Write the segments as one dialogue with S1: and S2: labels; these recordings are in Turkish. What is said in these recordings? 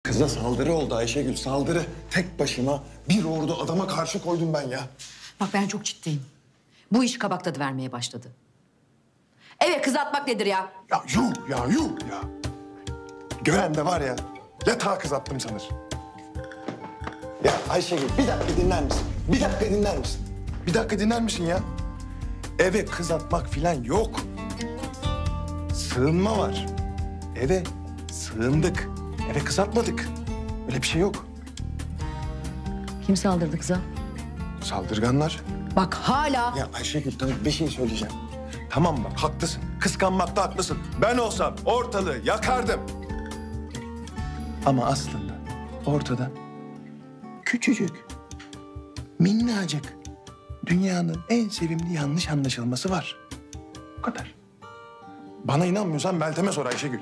S1: Kıza saldırı oldu Ayşegül, saldırı. Tek başıma bir ordu adama karşı koydum ben ya.
S2: Bak ben çok ciddiyim. Bu iş kabak tadı vermeye başladı. Eve kız atmak nedir ya?
S1: Ya yuh ya. Gören de var ya, yatağa kız attım sanır. Ya Ayşegül bir dakika dinler misin? Bir dakika dinler misin? Bir dakika dinler misin ya? Eve kız atmak filan yok. Sığınma var. Eve sığındık. Eve kız atmadık. Öyle bir şey yok.
S2: Kim saldırdı kıza?
S1: Saldırganlar.
S2: Bak hala...
S1: Ya Ayşegül tamam bir şey söyleyeceğim. Tamam bak haklısın. Kıskanmakta haklısın. Ben olsam ortalığı yakardım. Ama aslında ortada küçücük, minnacık, dünyanın en sevimli yanlış anlaşılması var. Bu kadar. Bana inanmıyorsan Meltem'e sor Ayşegül.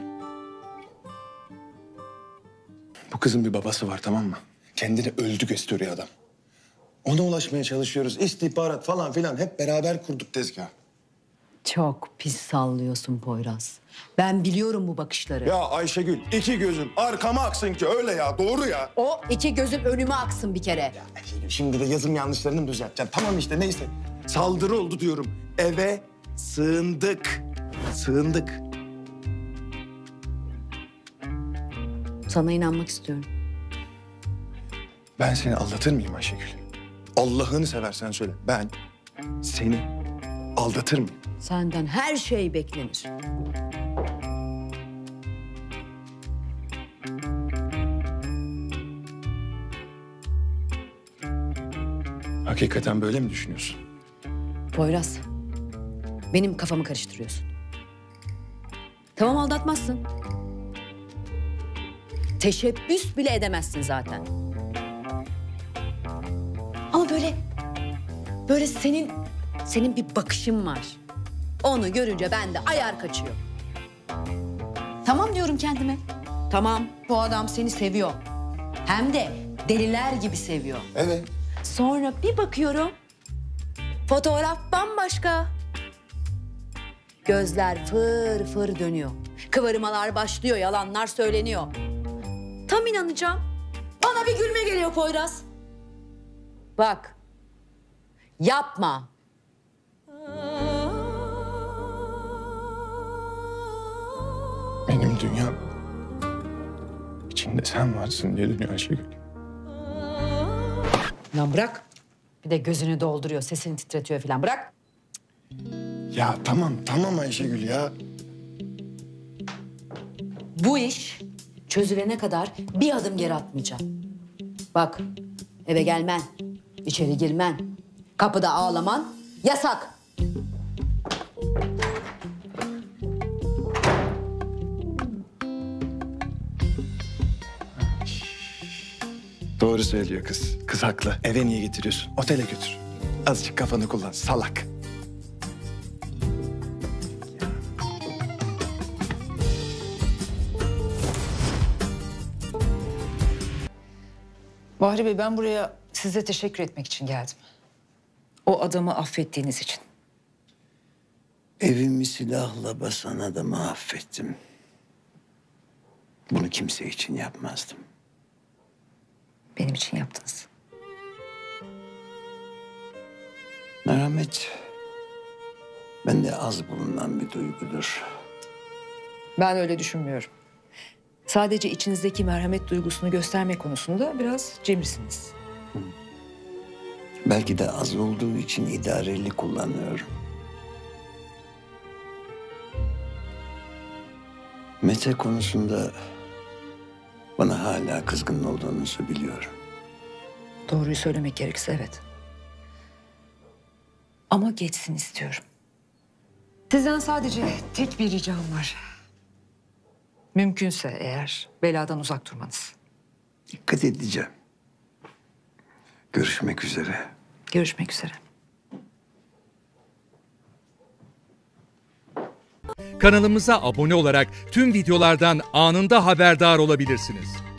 S1: Bu kızın bir babası var tamam mı? Kendini öldü gösteriyor adam. Ona ulaşmaya çalışıyoruz. İstihbarat falan filan hep beraber kurduk tezgahı.
S2: Çok pis sallıyorsun Poyraz. Ben biliyorum bu bakışları.
S1: Ya Ayşegül iki gözüm arkama aksın ki öyle ya doğru ya.
S2: O iki gözüm önüme aksın bir kere.
S1: Ya Ayşegül şimdi de yazım yanlışlarını mı düzelteceğim? Tamam işte neyse. Saldırı oldu diyorum. Eve sığındık. Sığındık.
S2: Sana inanmak istiyorum.
S1: Ben seni aldatır mıyım Ayşegül? Allah'ını seversen söyle. Ben seni aldatır mıyım?
S2: Senden her şey beklenir.
S1: Hakikaten böyle mi düşünüyorsun?
S2: Poyraz, benim kafamı karıştırıyorsun. Tamam aldatmazsın. Teşebbüs bile edemezsin zaten. Ama böyle senin bir bakışın var. Onu görünce bende ayar kaçıyor. Tamam diyorum kendime. Tamam, bu adam seni seviyor. Hem de deliler gibi seviyor.
S1: Evet.
S2: Sonra bir bakıyorum, fotoğraf bambaşka. Gözler fır fır dönüyor. Kıvırmalar başlıyor, yalanlar söyleniyor. Tam inanacağım. Bana bir gülme geliyor Poyraz. Bak, yapma.
S1: Benim dünyam içinde sen varsın diye dönüyor Ayşegül.
S2: Lan bırak. Bir de gözünü dolduruyor, sesini titretiyor falan. Bırak.
S1: Ya tamam Ayşegül ya.
S2: Bu iş çözülene kadar bir adım geri atmayacağım. Bak, eve gelmen, içeri girmen, kapıda ağlaman yasak.
S1: Doğru söylüyor kız. Kız haklı. Eve niye getiriyorsun? Otele götür. Azıcık kafanı kullan. Salak.
S3: Bahri Bey, ben buraya size teşekkür etmek için geldim. O adamı affettiğiniz için.
S4: Evimi silahla basan adamı affettim. Bunu kimse için yapmazdım.
S3: Benim için yaptınız.
S4: Merhamet bende az bulunan bir duygudur.
S3: Ben öyle düşünmüyorum. Sadece içinizdeki merhamet duygusunu gösterme konusunda biraz cimrisiniz.
S4: Belki de az olduğu için idareli kullanıyorum. Mete konusunda bana hala kızgın olduğunuzu biliyorum.
S3: Doğruyu söylemek gerekirse evet. Ama geçsin istiyorum. Sizden sadece tek bir ricam var. Mümkünse eğer beladan uzak durmanız.
S4: Dikkat edeceğim. Görüşmek üzere.
S3: Görüşmek üzere.
S5: Kanalımıza abone olarak tüm videolardan anında haberdar olabilirsiniz.